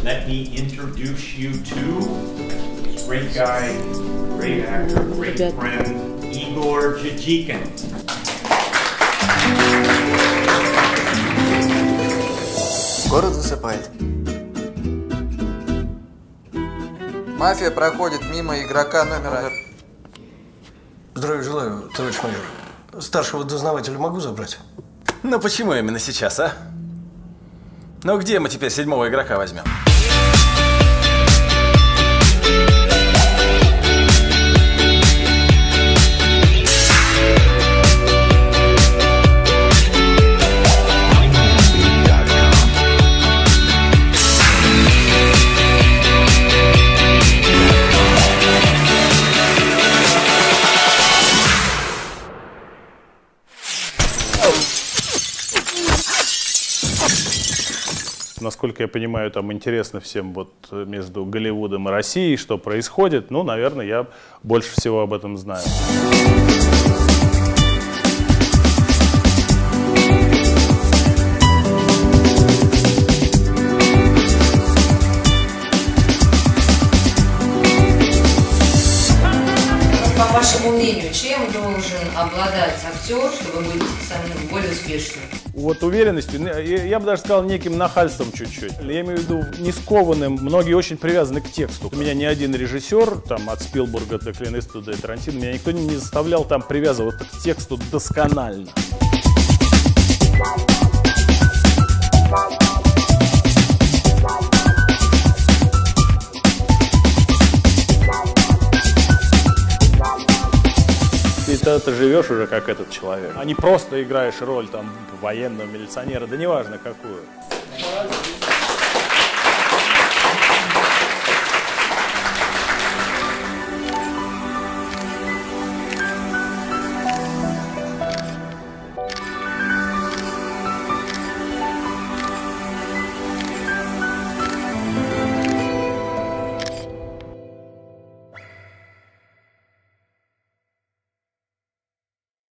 let me introduce you to this great guy, great actor, great friend, Igor Jajikin. Город засыпает. Мафия проходит мимо игрока номера... Здравия желаю, товарищ майор. Старшего дознавателя могу забрать? Ну почему именно сейчас, а? Ну где мы теперь седьмого игрока возьмем? Насколько я понимаю, там интересно всем вот между Голливудом и Россией, что происходит. Ну, наверное, я больше всего об этом знаю. По вашему мнению, чем должен обладать актер, чтобы быть самым более успешным? Вот уверенностью, я бы даже сказал, неким нахальством чуть-чуть. Я имею в виду не скованным, многие очень привязаны к тексту. У меня ни один режиссер, там, от Спилберга до Клинта Иствуда и Тарантино, меня никто не заставлял там привязываться к тексту досконально. Ты живешь уже как этот человек, а не просто играешь роль там военного милиционера, да неважно какую.